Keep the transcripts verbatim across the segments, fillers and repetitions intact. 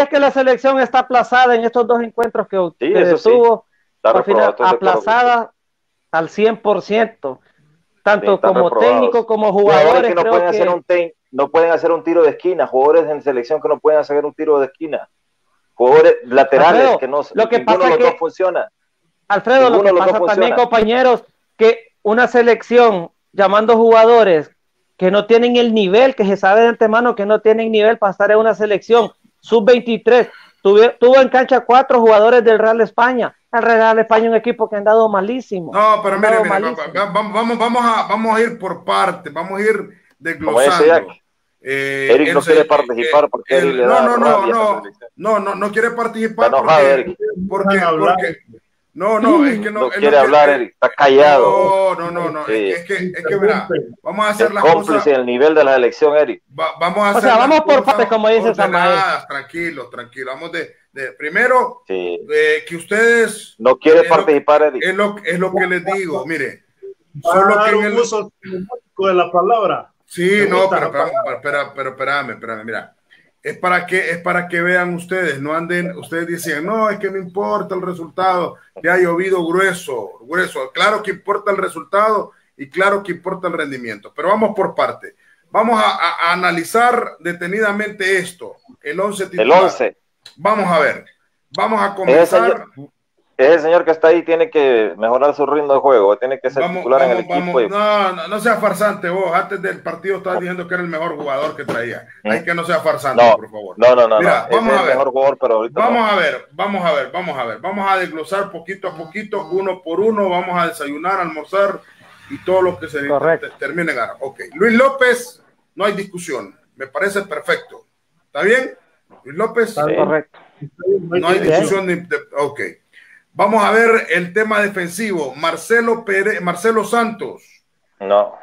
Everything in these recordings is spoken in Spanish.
es que la selección está aplazada en estos dos encuentros que, sí, que tuvo, sí. al final aplazada al cien por ciento, tanto sí, como reprobados. Técnico como jugadores. Que no, creo pueden que... hacer un ten, no pueden hacer un tiro de esquina, jugadores en selección que no pueden hacer un tiro de esquina, jugadores laterales Alfredo, que no, lo que ninguno pasa de los que, dos funciona. Alfredo, ninguno lo que pasa también, compañeros, que una selección llamando jugadores que no tienen el nivel, que se sabe de antemano que no tienen nivel para estar en una selección sub veintitrés, tuvo, tuvo en cancha cuatro jugadores del Real España. El Real España es un equipo que ha andado malísimo. No, pero mire, mire, vamos, vamos, vamos, a, vamos a ir por parte, vamos a ir desglosando. Eh, Eric no quiere participar porque el, le no, da no, no, no, no, no, no quiere participar enojado, porque, porque, porque, no, no, es que no, no quiere no, hablar, es, Eric, está callado. No, no, no, no, sí. es, que, es que, mira, vamos a hacer es las cómplice cosas. el nivel de la elección, Eric. Va, vamos a hacer o sea, vamos por partes, como dice Samael. Tranquilo, tranquilo, vamos de, de primero, sí. eh, que ustedes. No quiere participar, Eric. Es lo, es lo que les digo, mire. Solo que en el uso de la palabra. Sí, no, pero, pero, pero, pero, espérame, espérame, mira. Es para que, es para que vean ustedes, no anden, ustedes dicen, no, es que no importa el resultado, que ha llovido grueso, grueso. Claro que importa el resultado y claro que importa el rendimiento, pero vamos por parte. Vamos a, a, a analizar detenidamente esto, el once titular. El once. Vamos a ver, vamos a comenzar. Ese señor que está ahí tiene que mejorar su ritmo de juego, tiene que ser vamos, titular vamos, en el equipo. Vamos, y... no, no, no sea farsante vos, antes del partido estabas diciendo que era el mejor jugador que traía. Hay que no sea farsante, no, por favor. No, no, no, Mira, no. vamos es a ver. El mejor jugador, pero ahorita vamos no. a ver, vamos a ver, vamos a ver. Vamos a desglosar poquito a poquito, uno por uno, vamos a desayunar, almorzar y todo lo que se te, termine en ganar. Ok, Luis López, no hay discusión, me parece perfecto. ¿Está bien? Luis López. Está correcto. No hay discusión. De, de, ok. Vamos a ver el tema defensivo. Marcelo Pérez, Marcelo Santos. No.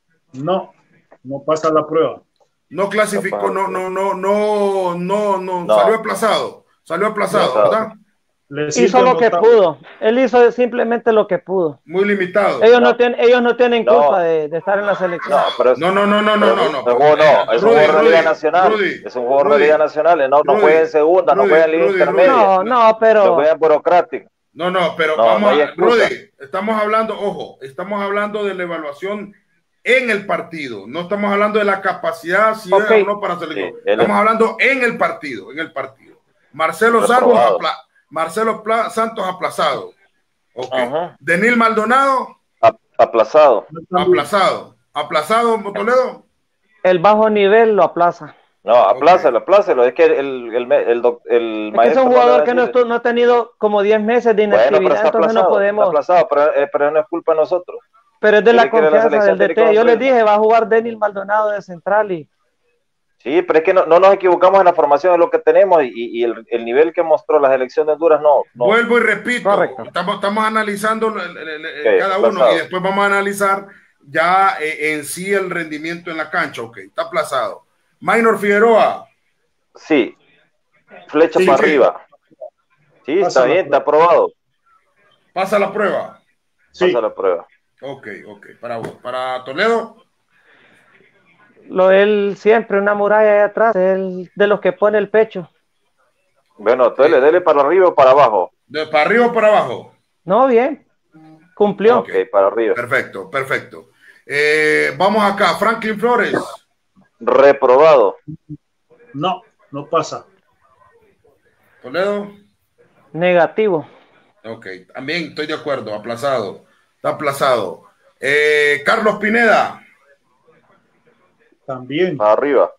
No, no pasa la prueba. No clasificó, no, no, no, no, no, no, no. Salió aplazado. Salió aplazado, no, ¿verdad? Hizo lo que pudo. Él hizo simplemente lo que pudo. Muy limitado. Ellos no, no tienen, ellos no tienen culpa no. de, de estar en la selección. No, pero es, no, no, no, no, no, no, no. No, no, es un jugador de Liga Nacional. Rudy, es un jugador de Liga Nacional. No, no juega en segunda, Rudy, no juega en Liga Rudy, Intermedia. No, no, pero. No juega en burocrático. No, no, pero no, vamos no a Rudy, estamos hablando, ojo, estamos hablando de la evaluación en el partido. No estamos hablando de la capacidad si okay. es o no para selección. Sí, estamos es... hablando en el partido, en el partido. Marcelo Santos, apla Marcelo Pla Santos aplazado. Okay. Denil Maldonado. A aplazado. Aplazado. Aplazado, Toledo. El bajo nivel lo aplaza. No, aplácelo, okay. aplácelo. Es que el, el, el, el, el es maestro. Que es un jugador que no, estuvo, no ha tenido como diez meses de inactividad, bueno, entonces no podemos. Está aplazado, pero, eh, pero no es culpa de nosotros. Pero es de la confianza la del D T. Yo les dije, va a jugar Denil Maldonado de central y. Sí, pero es que no, no nos equivocamos en la formación de lo que tenemos y, y el, el nivel que mostró la selección de Honduras no. no. Vuelvo y repito, estamos, estamos analizando el, el, el, okay, cada uno aplazado. Y después vamos a analizar ya eh, en sí el rendimiento en la cancha. Ok, está aplazado. Minor Figueroa. Sí, flecha sí, para sí. arriba. Sí, Pasa está bien, está aprobado. Pasa la prueba. Sí. Pasa la prueba. Ok, ok. Para, para Toledo. Lo él siempre una muralla ahí atrás, él de los que pone el pecho. Bueno, entonces sí. dele para arriba o para abajo. ¿De para arriba o para abajo? No, bien. Cumplió. Ok, para arriba. Perfecto, perfecto. Eh, vamos acá, Franklin Flores. Reprobado. No, no pasa. Toledo. Negativo. Ok, también estoy de acuerdo, aplazado. Está aplazado. Eh, Carlos Pineda. También. Para arriba.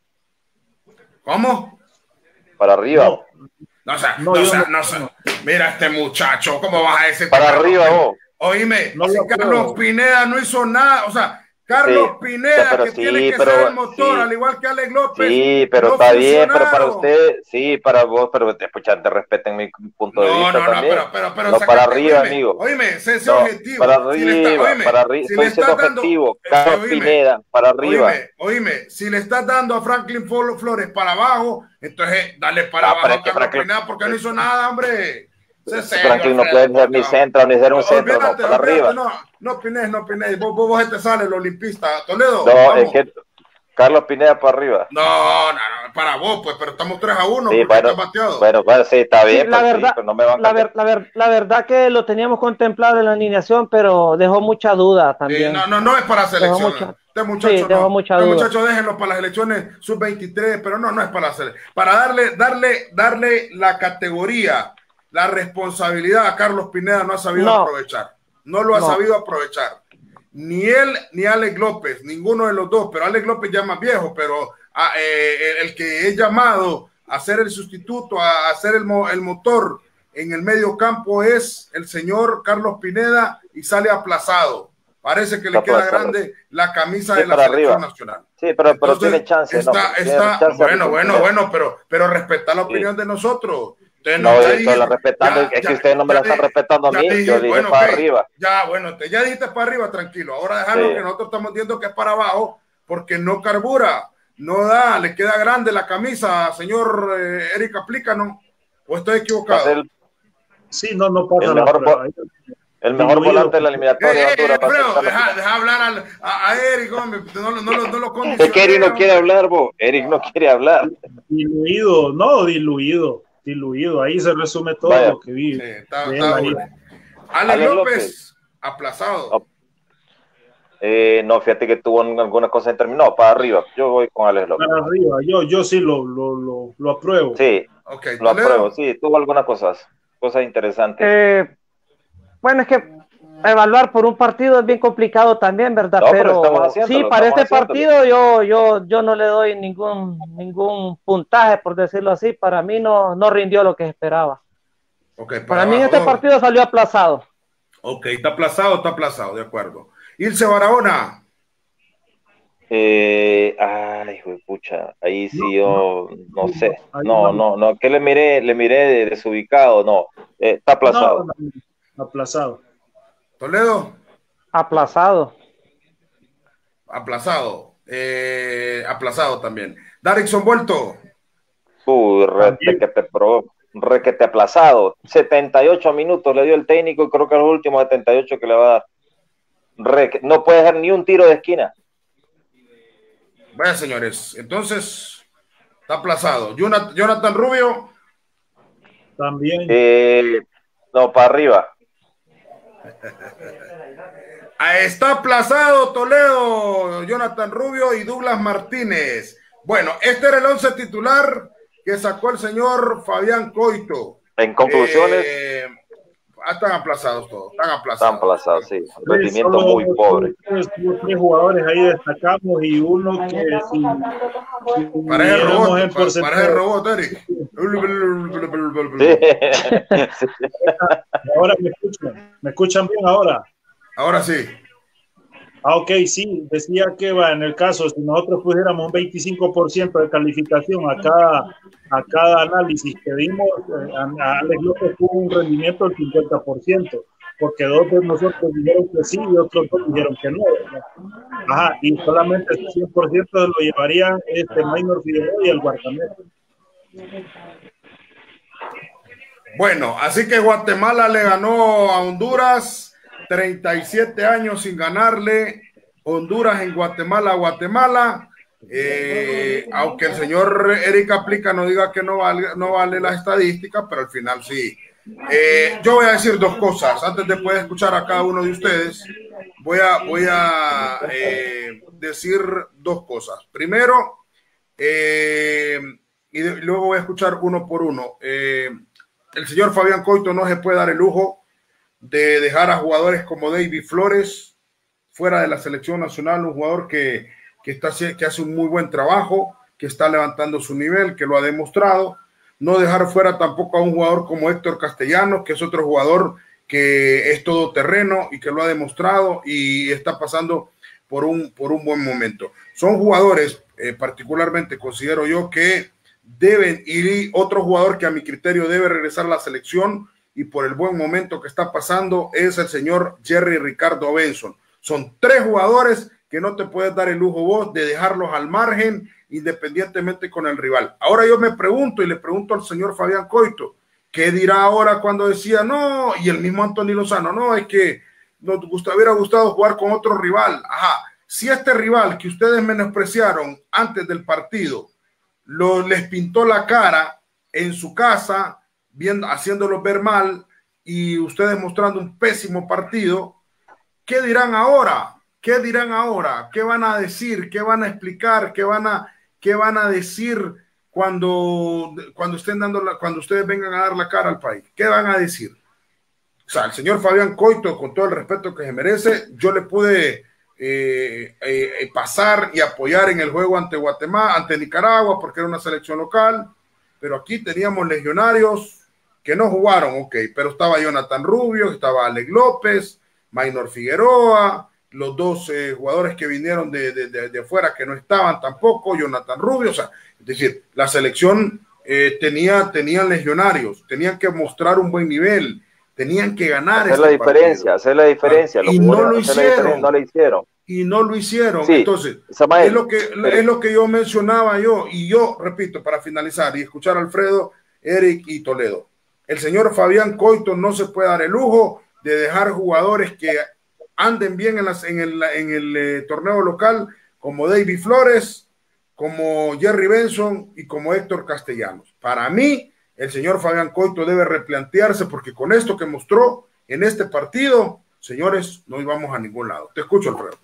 ¿Cómo? Para arriba. No, no, o sea, no, no, sea, no, no sea. Mira este muchacho, ¿cómo vas a decir? Para arriba, vos. Oíme, no si Carlos creo. Pineda no hizo nada, o sea, Carlos sí, Pineda, pero, que sí, tiene que pero, ser el motor, sí. al igual que Alex López. Sí, pero no está bien, pero para usted, sí, para vos, pero escuchar, te respeten mi punto de no, vista no, también. No, pero, pero, no, sacate, para arriba, oíme, amigo. Oíme, sé, sé no, objetivo. Para arriba, si está, oíme, para arriba, si estoy siendo objetivo. Dando, Carlos oíme, Pineda, para arriba. Oíme, oíme, si le estás dando a Franklin Flores para abajo, entonces dale para ah, abajo a Carlos Franklin, Pineda, porque no hizo nada, hombre. Serio, Franklin no puede ser ni centro, ni ser un centro, no, para arriba. No, no opines, no opines. Vos, vos, vos te sale el olimpista, Toledo. No, vamos. es que Carlos Pineda para arriba. No, no, no, para vos, pues, pero estamos tres a uno. Sí, bueno, bueno, bueno, sí, está bien. Sí, la, pues, verdad, sí, pero no me van la, ver, la, ver, la verdad que lo teníamos contemplado en la alineación, pero dejó mucha duda también. Sí, no, no, no es para selección. Mucha, este muchacho, sí, dejó no. mucha este duda. muchacho déjenlo para las elecciones sub veintitrés, pero no, no es para hacer. Para darle, darle, darle la categoría, la responsabilidad a Carlos Pineda no ha sabido no. aprovechar. No lo ha no. sabido aprovechar. Ni él ni Alex López, ninguno de los dos, pero Alex López ya más viejo, pero a, eh, el que es llamado a ser el sustituto, a hacer el, mo el motor en el medio campo es el señor Carlos Pineda y sale aplazado. Parece que le queda grande la camisa sí, de la selección arriba. nacional. Sí, pero, pero Entonces, tiene chance. Está, no, está, tiene chance bueno, bueno, bueno, pero, pero respeta la opinión sí. de nosotros. Usted no, no yo estoy la respetando, ya, es ya, que ustedes no me la están respetando a mí, dije, yo dije bueno, para okay, arriba. Ya, bueno, te, ya dijiste para arriba, tranquilo. Ahora dejarlo sí. que nosotros estamos viendo que es para abajo, porque no carbura, no da, le queda grande la camisa, señor eh, Eric, aplícanos, o estoy equivocado. El, sí, no, no pasa el mejor, nada. El mejor diluido. Volante de la eliminatoria. Eh, eh, Alfredo, deja, deja hablar al, a, a Eric, hombre, no, no, no, no lo condiciones. Es que Eric no quiere hablar, vos. Eric no quiere hablar. Diluido, no, diluido. Diluido, ahí se resume todo Vaya. lo que vi. Sí, está, está bueno. Alex López, López, aplazado. No. Eh, no, fíjate que tuvo alguna cosa determinada, para arriba. Yo voy con Alex López. Para arriba, yo, yo sí lo, lo, lo, lo apruebo. Sí, okay, lo apruebo, sí, tuvo algunas cosas, cosas interesantes. Eh, bueno, es que evaluar por un partido es bien complicado también, ¿verdad? No, pero, pero haciéndolo, sí, para este haciéndolo. partido yo, yo, yo no le doy ningún, ningún puntaje, por decirlo así. Para mí no, no rindió lo que esperaba. Okay, para para abajo. mí este partido salió aplazado. Ok, está aplazado, está aplazado, de acuerdo. Ilse Barahona. Eh, ay, pucha, ahí sí no, yo no, no sé. No, no, no, que le miré, le miré desubicado, no. Eh, está aplazado. No, no, aplazado. Toledo. Aplazado. Aplazado. Eh, aplazado también. Darickson Vuelto. Uy, re que te probó. Requete aplazado. setenta y ocho minutos le dio el técnico y creo que es los últimos setenta y ocho que le va a dar. Re no puede dejar ni un tiro de esquina. Vaya, señores, entonces está aplazado. Jonathan, Jonathan Rubio. También. Eh, no, para arriba. Está aplazado Toledo, Jonathan Rubio y Douglas Martínez. Bueno, este era el once titular que sacó el señor Fabián Coito. En conclusiones. Eh, están aplazados todos, están aplazados. Están aplazados, sí. Rendimiento sí, muy pobre. Tres, tres jugadores ahí destacamos y uno que si, si parece robot, en pa, parece robot, Eric. Sí. Ahora me escuchan, me escuchan bien ahora. Ahora sí. Ah, ok, sí, decía que va, en el caso, si nosotros pusiéramos un veinticinco por ciento de calificación a cada, a cada análisis que dimos, eh, a Alex López tuvo un rendimiento del cincuenta por ciento, porque dos de nosotros dijeron que sí y otros dos dijeron que no. Ajá, y solamente el cien por ciento lo llevarían este Maynor Figueroa y el guardameta. Bueno, así que Guatemala le ganó a Honduras. treinta y siete años sin ganarle Honduras en Guatemala, Guatemala. Eh, aunque el señor Eric Aplica no diga que no vale, no vale la estadística, pero al final sí. Eh, yo voy a decir dos cosas antes de poder escuchar a cada uno de ustedes. Voy a, voy a eh, decir dos cosas. Primero, eh, y, de, y luego voy a escuchar uno por uno. Eh, el señor Fabián Coito no se puede dar el lujo de dejar a jugadores como David Flores fuera de la selección nacional, un jugador que, que, está, que hace un muy buen trabajo, que está levantando su nivel, que lo ha demostrado. No dejar fuera tampoco a un jugador como Héctor Castellanos, que es otro jugador que es todoterreno y que lo ha demostrado y está pasando por un, por un buen momento. Son jugadores, eh, particularmente considero yo, que deben ir, y otro jugador que a mi criterio debe regresar a la selección y por el buen momento que está pasando es el señor Jerry Ricardo Benson. Son tres jugadores que no te puedes dar el lujo vos de dejarlos al margen independientemente con el rival. Ahora yo me pregunto y le pregunto al señor Fabián Coito, ¿qué dirá ahora cuando decía no? Y el mismo Anthony Lozano, no, es que nos gusta, hubiera gustado jugar con otro rival. Ajá, si este rival que ustedes menospreciaron antes del partido lo, les pintó la cara en su casa, viendo, haciéndolos ver mal, y ustedes mostrando un pésimo partido, ¿qué dirán ahora? ¿Qué dirán ahora? ¿Qué van a decir? ¿Qué van a explicar? ¿Qué van a, qué van a decir cuando, cuando, estén dando la, cuando ustedes vengan a dar la cara al país? ¿Qué van a decir? O sea, el señor Fabián Coito, con todo el respeto que se merece, yo le pude eh, eh, pasar y apoyar en el juego ante Guatemala, ante Nicaragua, porque era una selección local, pero aquí teníamos legionarios que no jugaron, ok, pero estaba Jonathan Rubio, estaba Alex López, Maynor Figueroa, los dos eh, jugadores que vinieron de, de, de, de afuera que no estaban tampoco, Jonathan Rubio, o sea, es decir, la selección eh, tenía, tenían legionarios, tenían que mostrar un buen nivel, tenían que ganar. Hacer este la diferencia, partido. hacer la diferencia. Ah, y no lo hicieron. No lo hicieron. Y no lo hicieron. Sí, Entonces, Samael, es lo, que, pero... es lo que yo mencionaba yo, y yo, repito, para finalizar y escuchar a Alfredo, Eric y Toledo. El señor Fabián Coito no se puede dar el lujo de dejar jugadores que anden bien en, las, en el, en el eh, torneo local, como David Flores, como Jerry Benson y como Héctor Castellanos. Para mí, el señor Fabián Coito debe replantearse, porque con esto que mostró en este partido, señores, no íbamos a ningún lado. Te escucho, Alfredo.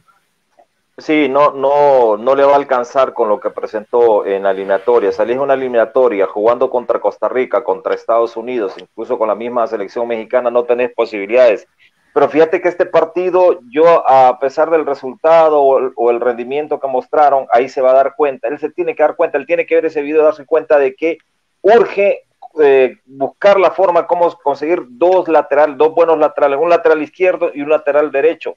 Sí, no, no, no le va a alcanzar con lo que presentó en la eliminatoria. Salís en una eliminatoria jugando contra Costa Rica, contra Estados Unidos, incluso con la misma selección mexicana, no tenés posibilidades. Pero fíjate que este partido, yo, a pesar del resultado o el, o el rendimiento que mostraron, ahí se va a dar cuenta. Él se tiene que dar cuenta, él tiene que ver ese video y darse cuenta de que urge eh, buscar la forma cómo conseguir dos laterales, dos buenos laterales, un lateral izquierdo y un lateral derecho.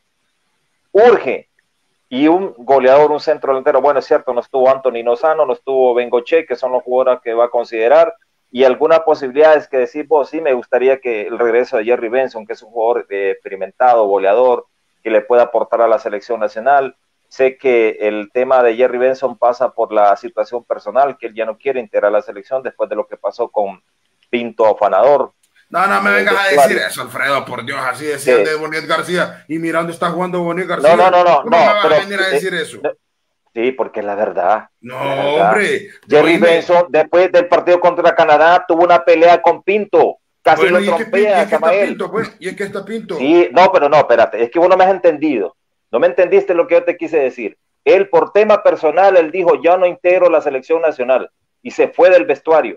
Urge. Y un goleador, un centro delantero. Bueno, es cierto, no estuvo Anthony Lozano, no estuvo Bengoche, que son los jugadores que va a considerar, y algunas posibilidades que decir, vos, sí, me gustaría que el regreso de Jerry Benson, que es un jugador eh, experimentado, goleador, que le pueda aportar a la selección nacional. Sé que el tema de Jerry Benson pasa por la situación personal, que él ya no quiere integrar la selección después de lo que pasó con Pinto Afanador. No, no me vengas a decir eso, Alfredo, por Dios, así decía sí. de Boniet García, y mira dónde está jugando Boniet García. No, no, no, no. ¿Cómo no, me vas pero, a venir a decir eh, eso? No, sí, porque es la verdad. No, la verdad. hombre. Jerry Benson, después del partido contra Canadá, tuvo una pelea con Pinto. Casi bueno, lo trompea, Samael. Pues, ¿Y es que está Pinto? Sí, no, pero no, espérate, es que vos no me has entendido. No me entendiste lo que yo te quise decir. Él, por tema personal, él dijo, yo no integro la selección nacional. Y se fue del vestuario.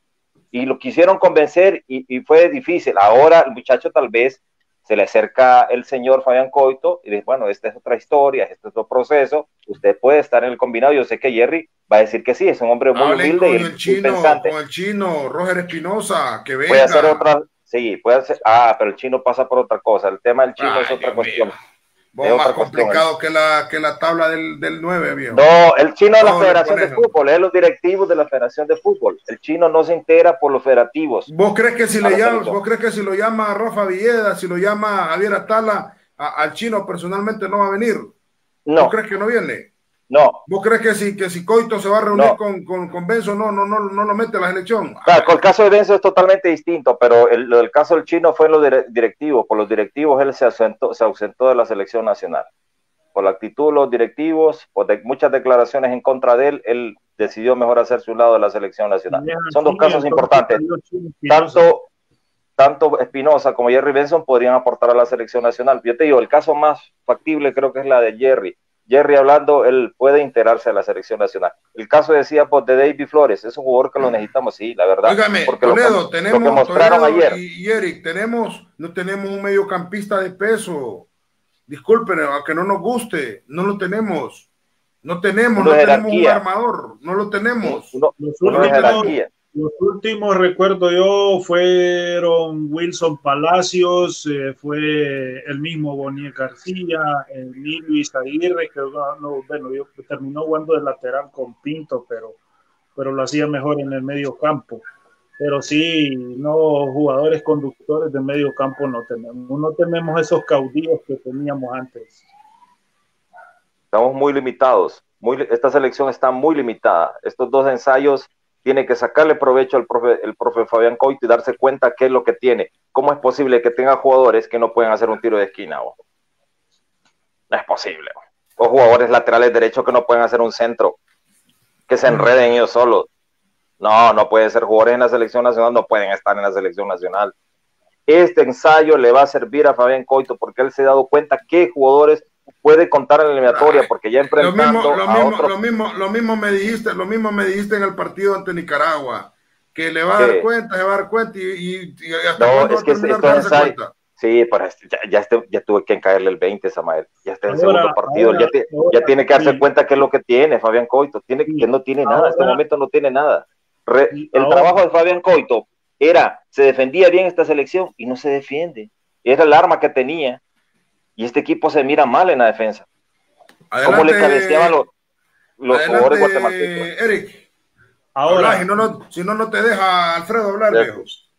Y lo quisieron convencer y, y fue difícil. Ahora el muchacho tal vez se le acerca el señor Fabián Coito y dice, bueno, esta es otra historia, este es otro proceso, usted puede estar en el combinado. Yo sé que Jerry va a decir que sí, es un hombre muy Hablen humilde con y el chino, pensante. con el chino, Roger Espinosa, que venga. Puede hacer otra, sí, puede hacer, ah, pero el chino pasa por otra cosa, el tema del chino Ay, es otra Dios cuestión. Mío. Vos más complicado que la, que la tabla del, del nueve, viejo. No, el chino es la no, Federación de Fútbol, es los directivos de la Federación de Fútbol. El chino no se integra por los federativos. ¿Vos crees que si le llama, vos crees que si lo llama a Rafa Villeda, si lo llama a Javier Atala, a, al chino personalmente no va a venir? No. ¿Vos crees que no viene? No. ¿Vos crees que si, que si Coito se va a reunir no. con, con, con Benzo, no, no, no, no lo mete a la selección? Claro, con el caso de Benzo es totalmente distinto, pero el, el caso del chino fue en los directivos. Por los directivos él se ausentó, se ausentó de la selección nacional. Por la actitud de los directivos, por de, muchas declaraciones en contra de él, él decidió mejor hacerse un lado de la selección nacional. Son dos casos importantes. Tanto, tanto Espinosa como Jerry Benson podrían aportar a la selección nacional. Yo te digo, el caso más factible creo que es la de Jerry. Jerry hablando, él puede integrarse a la selección nacional. El caso decía pues, de David Flores, es un jugador que lo necesitamos, sí, la verdad. Óigame, porque Toledo, lo, tenemos, lo que mostraron Toledo ayer. Y, y Eric, tenemos, no tenemos un mediocampista de peso. Disculpen, aunque no nos guste, no lo tenemos. No tenemos, no tenemos un armador, no lo tenemos. No, los, últimos, los últimos, recuerdo yo, fueron Wilson Palacios, eh, fue el mismo Boniel García, el Luis Aguirre, que no, bueno, yo terminó jugando de lateral con Pinto, pero, pero lo hacía mejor en el medio campo. Pero sí, no, jugadores conductores de medio campo no tenemos. No tenemos esos caudillos que teníamos antes. Estamos muy limitados. Muy, esta selección está muy limitada. Estos dos ensayos tiene que sacarle provecho al profe, el profe Fabián Coito y darse cuenta qué es lo que tiene. ¿Cómo es posible que tenga jugadores que no pueden hacer un tiro de esquina? ¿O? No es posible. o jugadores laterales derechos que no pueden hacer un centro, que se enreden ellos solos. No, no pueden ser jugadores en la selección nacional, no pueden estar en la selección nacional. Este ensayo le va a servir a Fabián Coito porque él se ha dado cuenta qué jugadores puede contar en la eliminatoria, porque ya enfrentando lo mismo, lo a mismo, otros... lo mismo, lo mismo me dijiste, lo mismo me dijiste en el partido ante Nicaragua, que le va a dar cuenta, se va a dar cuenta y, y, y hasta no, cuándo es va a que terminar esto de darse es cuenta. Sí, pero ya, ya, este, ya tuve que caerle el veinte, Samael. Ya está en el Ahora, segundo partido. ahora, ya, te, ahora, ya tiene que darse sí. cuenta qué es lo que tiene Fabián Coito. Tiene, Sí. que no tiene Ahora, nada. En este momento no tiene nada. Re, sí, el ahora. trabajo de Fabián Coito era, se defendía bien esta selección y no se defiende. Era el arma que tenía. Y este equipo se mira mal en la defensa. Adelante, ¿Cómo le cabeceaban los, los adelante, jugadores guatemaltecos? Eric. Ahora, Habla, si no, no, si no, no te deja Alfredo hablar, viejo.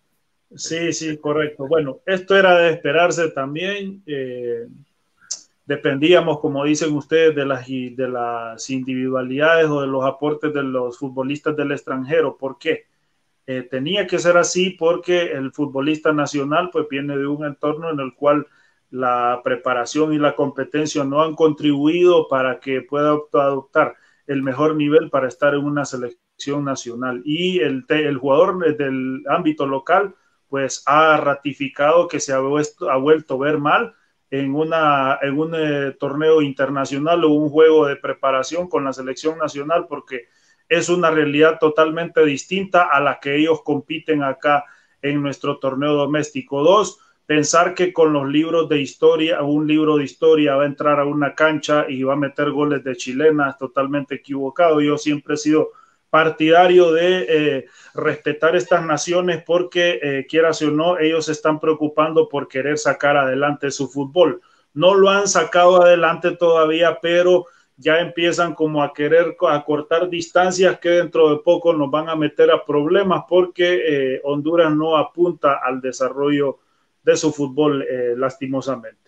Sí, sí, correcto. Bueno, esto era de esperarse también. Eh, dependíamos, como dicen ustedes, de las, de las individualidades o de los aportes de los futbolistas del extranjero. ¿Por qué? Eh, tenía que ser así porque el futbolista nacional pues viene de un entorno en el cual la preparación y la competencia no han contribuido para que pueda adoptar el mejor nivel para estar en una selección nacional. Y el, el jugador del ámbito local pues ha ratificado que se ha vuelto, ha vuelto a ver mal en, una, en un eh, torneo internacional o un juego de preparación con la selección nacional, porque es una realidad totalmente distinta a la que ellos compiten acá en nuestro torneo doméstico. Dos, pensar que con los libros de historia, un libro de historia va a entrar a una cancha y va a meter goles de chilena, es totalmente equivocado. Yo siempre he sido partidario de eh, respetar estas naciones porque, eh, quieras o no, ellos se están preocupando por querer sacar adelante su fútbol. No lo han sacado adelante todavía, pero ya empiezan como a querer a cortar distancias que dentro de poco nos van a meter a problemas porque eh, Honduras no apunta al desarrollo de su fútbol, eh, lastimosamente.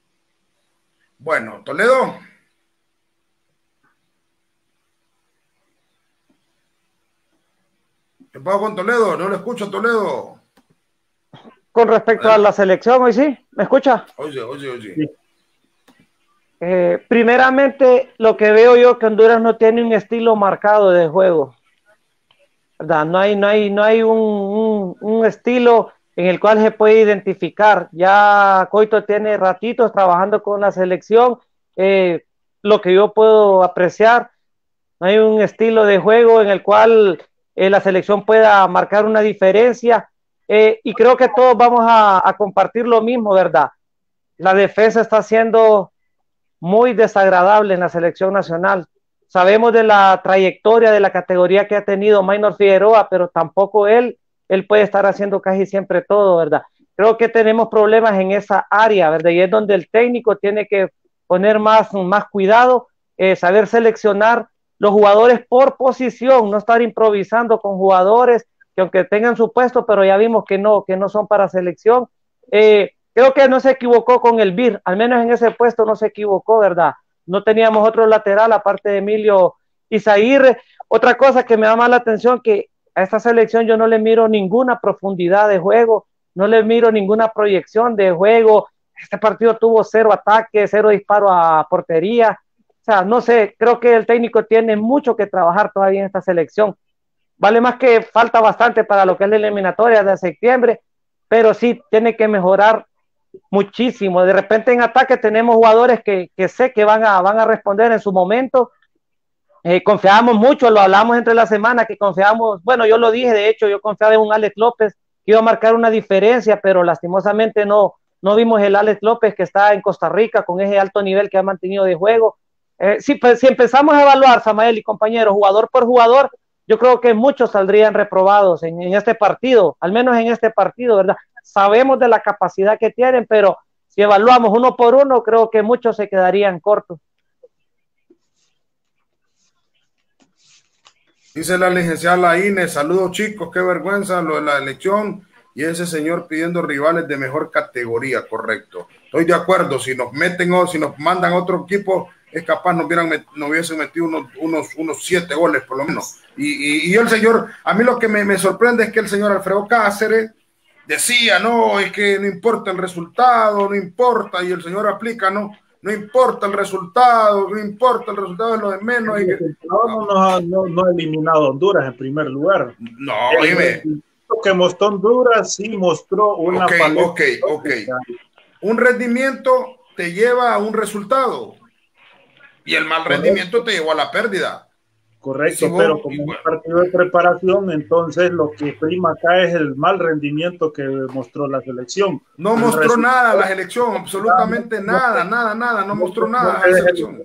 Bueno, Toledo. ¿Qué pasa con Toledo? No lo escucho, Toledo. Con respecto Adelante. a la selección, hoy sí, ¿me escucha? Oye, oye, oye. Sí. Eh, primeramente, lo que veo yo que Honduras no tiene un estilo marcado de juego, ¿verdad? No hay, no hay, no hay un, un, un estilo en el cual se puede identificar. Ya Coito tiene ratitos trabajando con la selección, eh, lo que yo puedo apreciar, no hay un estilo de juego en el cual eh, la selección pueda marcar una diferencia, eh, y creo que todos vamos a, a compartir lo mismo, ¿verdad? La defensa está siendo muy desagradable en la selección nacional. Sabemos de la trayectoria, de la categoría que ha tenido Maynor Figueroa, pero tampoco él, él puede estar haciendo casi siempre todo, ¿verdad? Creo que tenemos problemas en esa área, ¿verdad? Y es donde el técnico tiene que poner más, más cuidado, eh, saber seleccionar los jugadores por posición, no estar improvisando con jugadores que aunque tengan su puesto, pero ya vimos que no, que no son para selección. Eh, Creo que no se equivocó con el B I R, al menos en ese puesto no se equivocó, ¿verdad? No teníamos otro lateral aparte de Emilio Izaguirre. Otra cosa que me llama la atención, que a esta selección yo no le miro ninguna profundidad de juego, no le miro ninguna proyección de juego. Este partido tuvo cero ataques, cero disparo a portería. O sea, no sé, creo que el técnico tiene mucho que trabajar todavía en esta selección. Vale más que falta bastante para lo que es la eliminatoria de septiembre, pero sí tiene que mejorar muchísimo. De repente en ataque tenemos jugadores que, que sé que van a, van a responder en su momento. Eh, confiábamos mucho, lo hablamos entre la semana, que confiábamos, bueno, yo lo dije, de hecho, yo confiaba en un Alex López que iba a marcar una diferencia, pero lastimosamente no, no vimos el Alex López que está en Costa Rica con ese alto nivel que ha mantenido de juego. Eh, si, pues, si empezamos a evaluar, Samael y compañeros, jugador por jugador, yo creo que muchos saldrían reprobados en, en este partido, al menos en este partido, ¿verdad? Sabemos de la capacidad que tienen, pero si evaluamos uno por uno, creo que muchos se quedarían cortos. Dice la licenciada Laínez, saludos chicos, qué vergüenza lo de la elección y ese señor pidiendo rivales de mejor categoría, correcto. Estoy de acuerdo, si nos meten o si nos mandan otro equipo, es capaz nos, hubieran, nos hubiesen metido unos, unos, unos siete goles por lo menos. Y, y, y el señor, a mí lo que me, me sorprende es que el señor Alfredo Cáceres decía, no, es que no importa el resultado, no importa, y el señor aplica, ¿no? no importa el resultado, no importa el resultado, es lo de menos. Y que... no, no, no, no ha eliminado a Honduras en primer lugar. No, oíme. Lo que mostró Honduras sí mostró una Ok, paleta. ok, ok. Un rendimiento te lleva a un resultado y el mal rendimiento te llevó a la pérdida. Correcto, si pero vos, como un partido de preparación, entonces lo que prima acá es el mal rendimiento que mostró la selección. No el mostró nada la selección, absolutamente no, nada, no, nada, nada, no, no mostró no, nada la selección.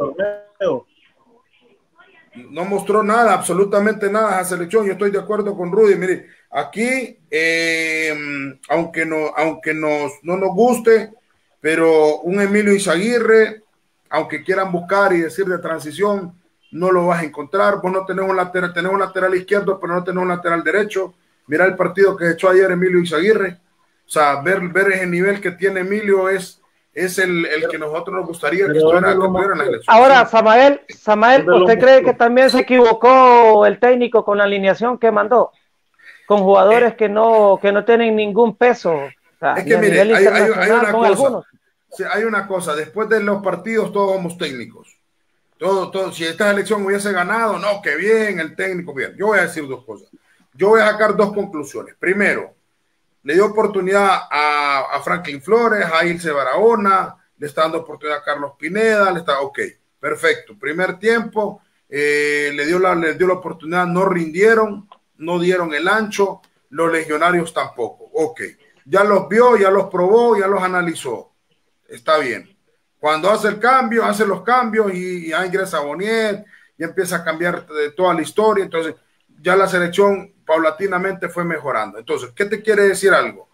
No mostró nada, absolutamente nada a selección. Yo estoy de acuerdo con Rudy. Mire, aquí, eh, aunque, no, aunque nos, no nos guste, pero un Emilio Izaguirre, aunque quieran buscar y decir de transición, no lo vas a encontrar. Vos no tenés un lateral, tenés un lateral izquierdo, pero no tenés un lateral derecho. Mira el partido que echó ayer Emilio Izaguirre. O sea, ver, ver ese nivel que tiene Emilio es, es el, el que nosotros nos gustaría que estuviera, que estuviera en la elección. Ahora, Samael, Samael, ¿usted cree que también se equivocó el técnico con la alineación que mandó? Con jugadores eh, que no que no tienen ningún peso. O sea, es que mire, hay, hay, hay una cosa. Sí, hay una cosa. Después de los partidos todos somos técnicos. Todo, todo, si esta elección hubiese ganado, no, qué bien, el técnico, bien. Yo voy a decir dos cosas. Yo voy a sacar dos conclusiones. Primero, le dio oportunidad a, a Franklin Flores, a Ilse Barahona, le está dando oportunidad a Carlos Pineda, le está, ok, perfecto. Primer tiempo, eh, le, dio la, le dio la oportunidad, no rindieron, no dieron el ancho, los legionarios tampoco. Ok, ya los vio, ya los probó, ya los analizó. Está bien. Cuando hace el cambio, hace los cambios y, y ya ingresa Boniet y empieza a cambiar de toda la historia. Entonces, ya la selección paulatinamente fue mejorando. Entonces, ¿qué te quiere decir algo?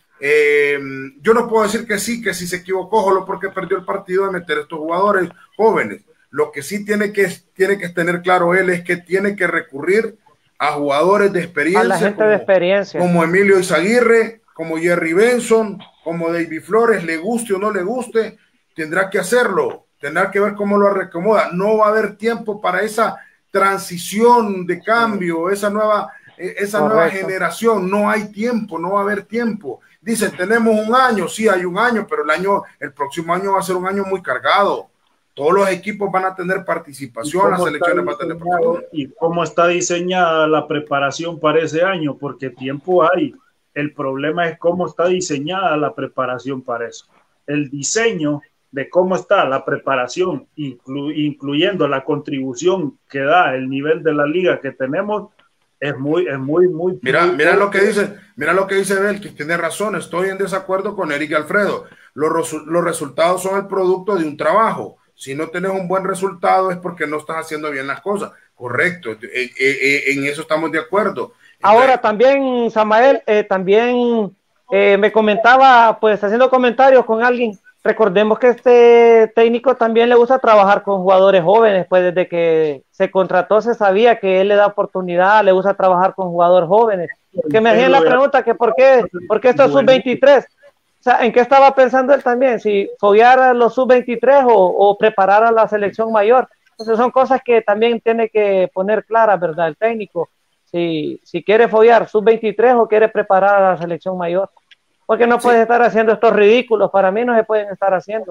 Eh, yo no puedo decir que sí, que si se equivocó solo porque perdió el partido de meter a estos jugadores jóvenes. Lo que sí tiene que, tiene que tener claro él es que tiene que recurrir a jugadores de experiencia. A la gente como, de experiencia. Como Emilio Izaguirre, como Jerry Benson, como David Flores, le guste o no le guste, tendrá que hacerlo, tendrá que ver cómo lo recomoda. No va a haber tiempo para esa transición de cambio, esa nueva, esa Correcto. nueva generación. No hay tiempo, no va a haber tiempo. Dicen, tenemos un año, sí hay un año, pero el año, el próximo año va a ser un año muy cargado. Todos los equipos van a tener participación, las selecciones van a tener participación. ¿Y cómo está diseñada la preparación para ese año? Porque tiempo hay. El problema es cómo está diseñada la preparación para eso. El diseño de cómo está la preparación, inclu incluyendo la contribución que da el nivel de la liga que tenemos, es muy, es muy, muy... Mira, muy mira lo que dice, mira lo que dice Bel, que tiene razón, estoy en desacuerdo con Eric y Alfredo. Los, los resultados son el producto de un trabajo. Si no tenés un buen resultado es porque no estás haciendo bien las cosas. Correcto, en, en, en eso estamos de acuerdo. Ahora también, Samael, eh, también eh, me comentaba, pues haciendo comentarios con alguien, recordemos que este técnico también le gusta trabajar con jugadores jóvenes, pues desde que se contrató se sabía que él le da oportunidad, le gusta trabajar con jugadores jóvenes. Que me hacían la pregunta que por qué, por qué estos sub veintitrés, o sea, ¿en qué estaba pensando él también? Si foguear a los sub veintitrés o, o preparar a la selección mayor. Entonces son cosas que también tiene que poner claras, ¿verdad? El técnico, si, si quiere foguear sub veintitrés o quiere preparar a la selección mayor. Porque no puedes sí. estar haciendo estos ridículos, para mí no se pueden estar haciendo.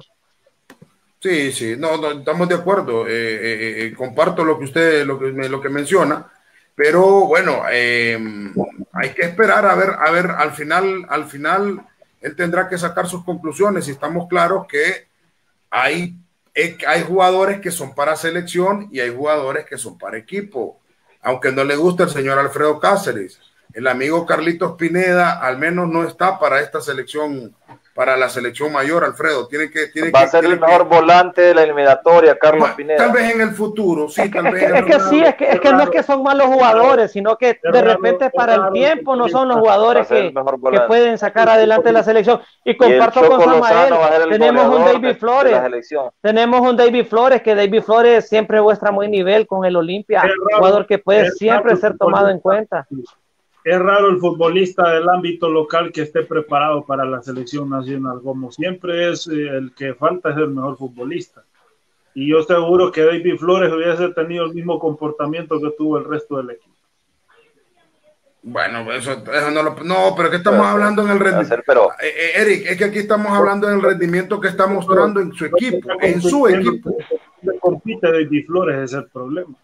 Sí, sí, no, no estamos de acuerdo, eh, eh, eh, comparto lo que usted, lo que, lo que menciona, pero bueno, eh, hay que esperar a ver, a ver, al final, al final, él tendrá que sacar sus conclusiones y estamos claros que hay, eh, hay jugadores que son para selección y hay jugadores que son para equipo, aunque no le guste el señor Alfredo Cáceres. El amigo Carlitos Pineda al menos no está para esta selección, para la selección mayor, Alfredo. Tiene que, tiene Va que, a ser el que, mejor volante de la eliminatoria, Carlos tal Pineda. Tal vez en el futuro, sí, es que, tal vez. Es que, es que sí, es que, es que no es que son malos jugadores, sino que de repente para el tiempo no son los jugadores que, que pueden sacar adelante la selección. Y comparto y con Samael, tenemos un David Flores, tenemos un David Flores, que David Flores siempre muestra muy nivel con el Olimpia, jugador que puede siempre ser tomado en cuenta. Es raro el futbolista del ámbito local que esté preparado para la selección nacional. Como siempre es eh, el que falta es el mejor futbolista. Y yo seguro que David Flores hubiese tenido el mismo comportamiento que tuvo el resto del equipo. Bueno, eso, eso no lo... No, pero que estamos hablando en el rendimiento. Pero... Eh, eh, Eric, es que aquí estamos hablando del rendimiento que está mostrando en su equipo, en su equipo. Compite David Flores, ese es el problema.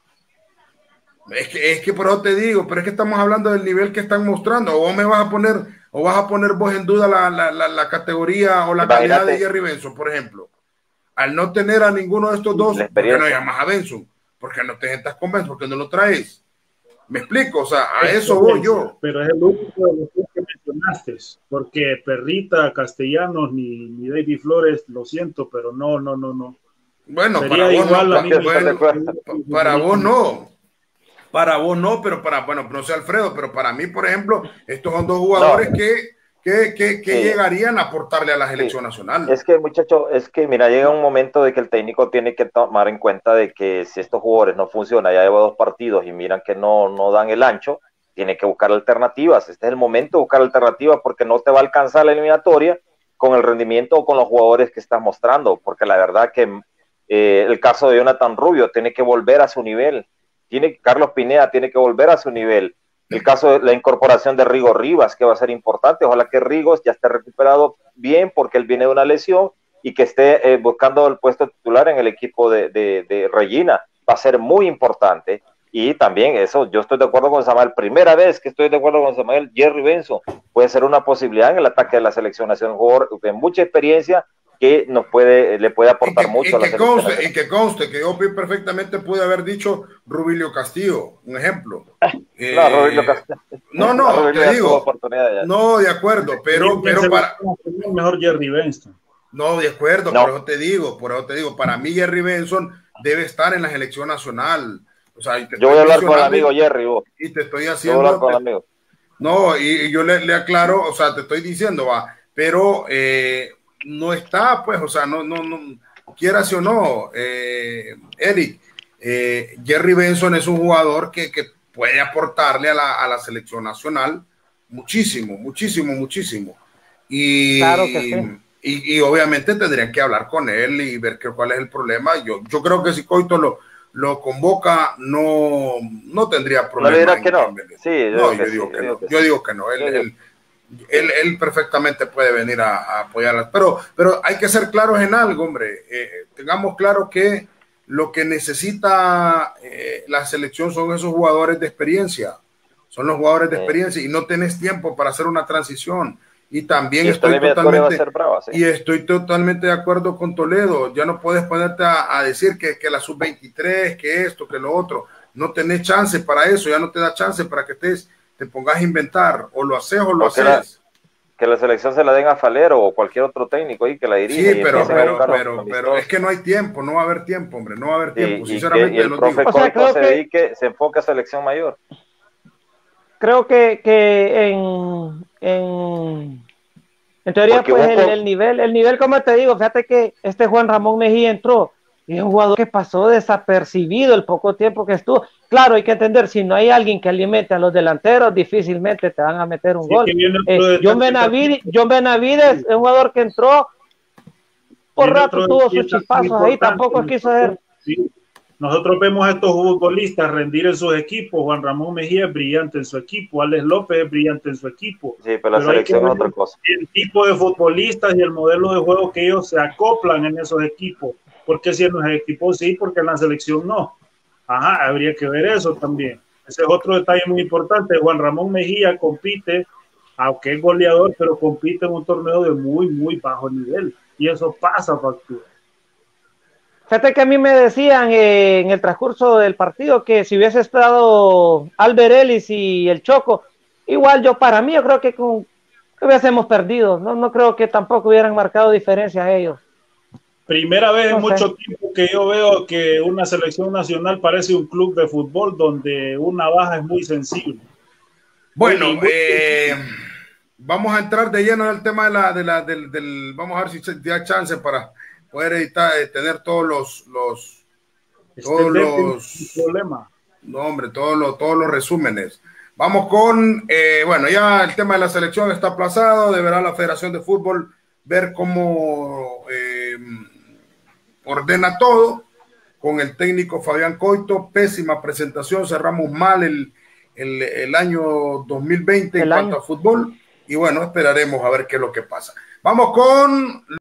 Es que, es que por eso te digo, pero es que estamos hablando del nivel que están mostrando. O vos me vas a poner, o vas a poner vos en duda la, la, la, la categoría o la Imagínate. calidad de Jerry Benson, por ejemplo. Al no tener a ninguno de estos dos, ¿por qué no llamas a Benson? ¿Por qué no te sientas con Benson? ¿Por qué no lo traes? Me explico, o sea, a es eso voy yo. Pero es el único de los que mencionaste, porque Perrita, Castellanos, ni, ni David Flores, lo siento, pero no, no, no, no. Bueno, para vos, no, para, bueno para vos no. Para vos no, pero para, bueno, no sé Alfredo, pero para mí, por ejemplo, estos son dos jugadores no. que, que, que, que sí. llegarían a aportarle a la selección sí. nacional. Es que, muchacho, es que, mira, llega un momento de que el técnico tiene que tomar en cuenta de que si estos jugadores no funcionan, ya lleva dos partidos y miran que no, no dan el ancho, tiene que buscar alternativas. Este es el momento de buscar alternativas porque no te va a alcanzar la eliminatoria con el rendimiento o con los jugadores que estás mostrando, porque la verdad que eh, el caso de Jonathan Rubio tiene que volver a su nivel. Tiene, Carlos Pineda tiene que volver a su nivel. El caso de la incorporación de Rigo Rivas, que va a ser importante. Ojalá que Rigos ya esté recuperado bien, porque él viene de una lesión y que esté eh, buscando el puesto titular en el equipo de, de, de Regina. Va a ser muy importante. Y también eso, yo estoy de acuerdo con Samuel. Primera vez que estoy de acuerdo con Samuel, Jerry Benson puede ser una posibilidad en el ataque de la selección nacional. Un jugador de mucha experiencia que nos puede, le puede aportar y que, mucho y a la que selección conste, y que conste que yo perfectamente pude haber dicho Rubilio Castillo, un ejemplo. Eh, no, Rubilio Castillo. No, no, no te digo. No, de acuerdo, pero, pero para. Mejor Jerry Benson. No, de acuerdo, no. por eso te digo, por eso te digo, para mí Jerry Benson debe estar en la selección nacional. O sea, yo voy a hablar con el amigo Jerry. Vos. Y te estoy haciendo. Con el amigo. No, y, y yo le, le aclaro, o sea, te estoy diciendo, va, pero. Eh, no está, pues, o sea, no, no, no, quieras o no, eh, Eric, eh, Jerry Benson es un jugador que, que puede aportarle a la, a la selección nacional muchísimo, muchísimo, muchísimo. Y, claro que sí. y, y obviamente tendrían que hablar con él y ver que, cuál es el problema. Yo, yo creo que si Coito lo, lo convoca, no, no tendría problema. No le dirá que no. Sí, yo, no, yo, digo, sí, que yo, no. yo digo que no. Él, él, Él, él perfectamente puede venir a, a apoyarlas, pero, pero hay que ser claros en algo, hombre. Eh, tengamos claro que lo que necesita eh, la selección son esos jugadores de experiencia, son los jugadores de sí. experiencia y no tenés tiempo para hacer una transición. Y también y estoy totalmente brava, sí. y estoy totalmente de acuerdo con Toledo. Ya no puedes ponerte a, a decir que, que la sub veintitrés, que esto, que lo otro. No tenés chance para eso, ya no te da chance para que estés te pongas a inventar, o lo haces o lo haces. La, que la selección se la den a Falero o cualquier otro técnico ahí que la dirija. Sí, pero, pero, pero, pero es que no hay tiempo, no va a haber tiempo, hombre, no va a haber tiempo, sí, sinceramente. Y, que, y el profe Coito o sea, se, que, dedique, se enfoque a selección mayor. Creo que, que en, en, en teoría, Porque pues, el, el nivel, el nivel, como te digo, fíjate que este Juan Ramón Mejía entró, y es un jugador que pasó desapercibido el poco tiempo que estuvo. Claro, hay que entender, si no hay alguien que alimente a los delanteros, difícilmente te van a meter un sí, gol. Eh, John Benavides, John Benavides es un jugador que entró, por rato tuvo sus chispazos ahí, tampoco quiso ser. Sí. Nosotros vemos a estos futbolistas rendir en sus equipos. Juan Ramón Mejía es brillante en su equipo, Alex López es brillante en su equipo. Sí, pero la pero selección es otra cosa. El tipo de futbolistas y el modelo de juego que ellos se acoplan en esos equipos. Porque si en los equipos sí, porque en la selección no. Ajá, habría que ver eso también. Ese es otro detalle muy importante. Juan Ramón Mejía compite, aunque es goleador, pero compite en un torneo de muy, muy bajo nivel. Y eso pasa factura. Fíjate que a mí me decían eh, en el transcurso del partido que si hubiese estado Albert Ellis y el Choco, igual yo para mí, yo creo que, con, que hubiésemos perdido. No, no creo que tampoco hubieran marcado diferencia a ellos. Primera vez no en sé. mucho tiempo que yo veo que una selección nacional parece un club de fútbol donde una baja es muy sensible. Bueno, muy, muy eh, sensible. Vamos a entrar de lleno en el tema de la, de la, del, del, vamos a ver si te da chance para poder editar, eh, tener todos los, los, este todos los, problema. No, hombre, todos los, todos los resúmenes. Vamos con, eh, bueno, ya el tema de la selección está aplazado, deberá la Federación de Fútbol ver cómo eh, ordena todo con el técnico Fabián Coito. Pésima presentación, cerramos mal el, el, el año dos mil veinte en cuanto a fútbol. Y bueno, esperaremos a ver qué es lo que pasa. Vamos con